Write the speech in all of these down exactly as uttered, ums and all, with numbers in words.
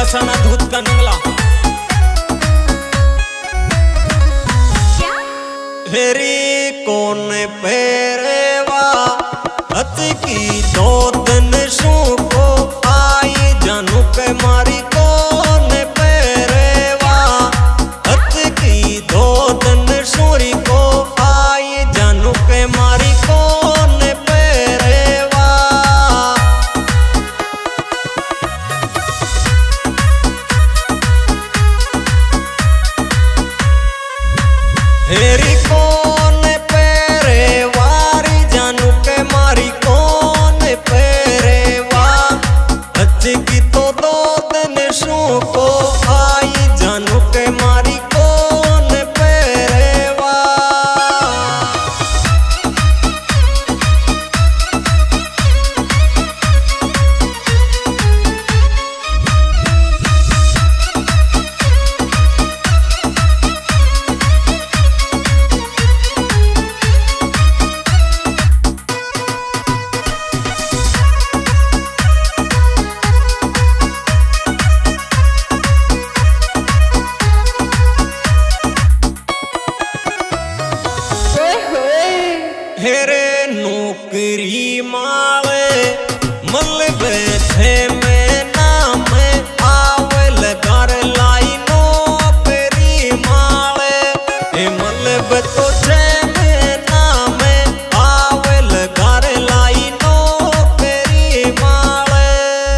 मसाना दूध का नंगला हेरी कौन पेरेवा हथ की दो दिन शू को आई जानू के मारी कौन पेरेवा हथ की दो दिन सूरी को आई जानू के मारी कौन पेरेवा हेरी कौन पेरेवारी जानू के मारी कौन पेरेवा हथ की तो दो दिन शू को आई जानू के मारी कौन पेरेवा हेरे नौकरी माले मल बैठे में नाम आवे लगर लाई नौकरी माले हे मल बतो छे में नाम आवे लगर लाई नौकरी माले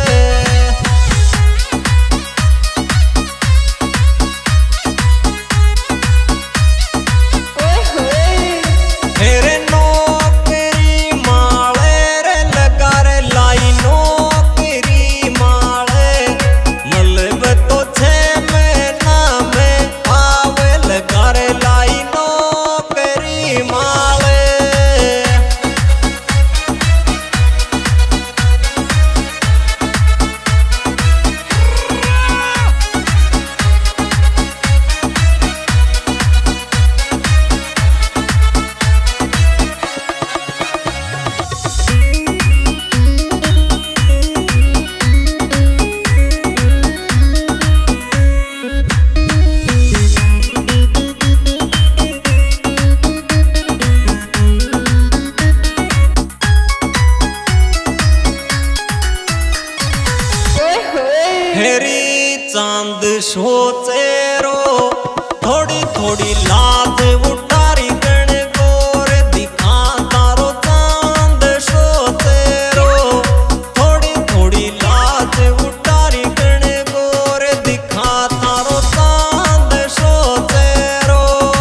हेरे हेरी चांद सोचे रो थोड़ी थोड़ी लात उठारी गण गोर दिखा तारो चांद सोचे रो थोड़ी थोड़ी लात उठारी गण गोर दिखा तारो चांद सोचे रो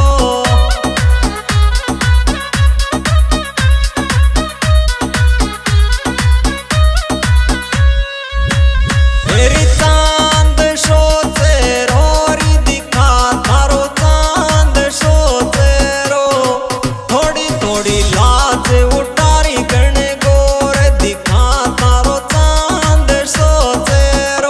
हेरी चांद सोचे रोरी दिखा थारो चांद सोचे रो थोड़ी थोड़ी लाज उठारी गण गोर दिखा थारो चांद सोचे रो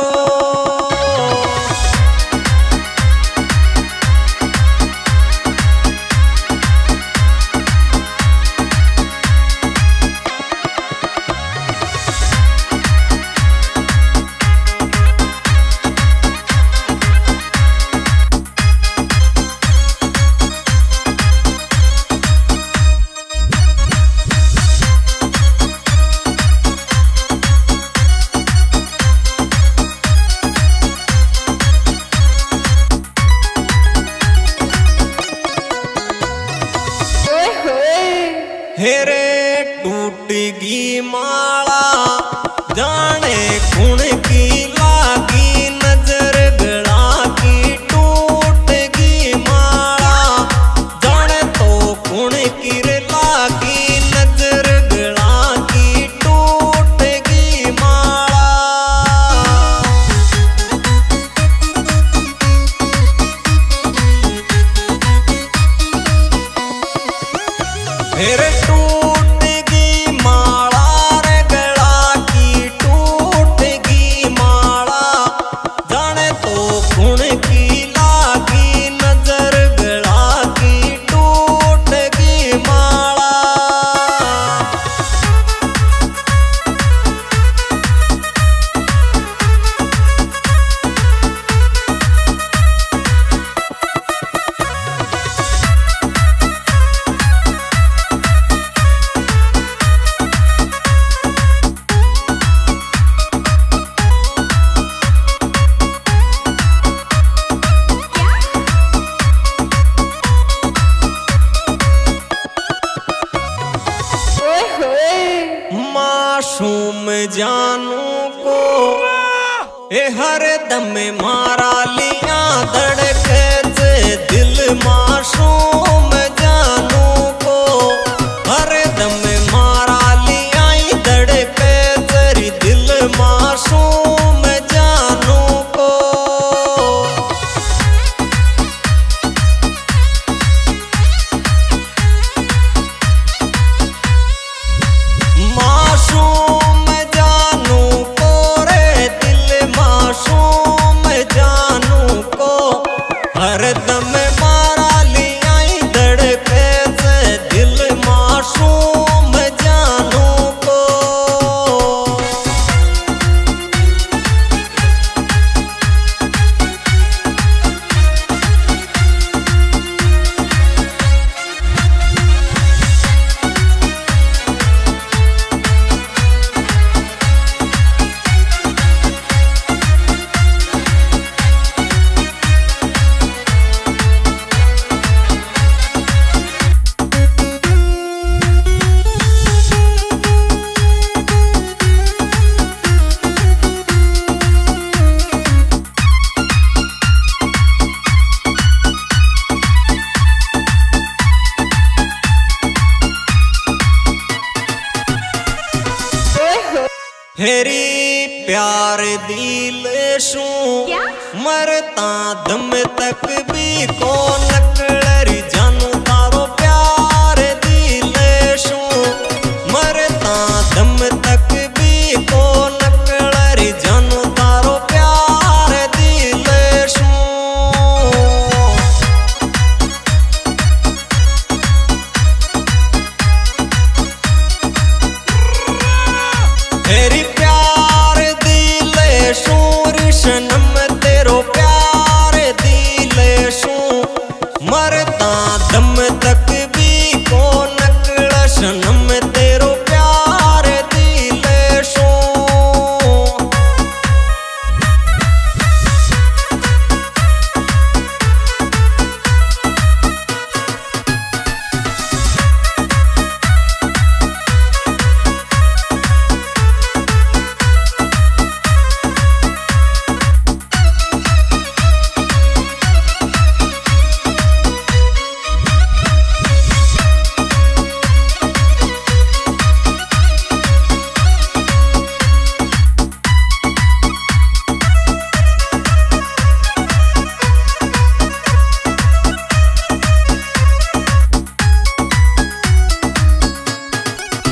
हेरे टूटगी माला जाने गुण की लागी नजर गड़ा की टूटगी माला जाने तो गुण की लागी नजर गड़ा की टूटगी माला हेरे टूटगी माला रे गड़ा की टूटगी माला जाने तो गुण की लागी नजर गड़ा की टूटगी माला मासूम जानू को ए हर दम मारा लिया धड़के से दिल मासूम जानू को हर दम मारा लिया धड़के तेरी दिल मासूम जानू को मासूम जानू को रे दिल मासूम जानू को हर दम मारा लिया धड़के से दिल मासूम जानू को हेरी प्यार दिल शू मरता दम तक भी कौन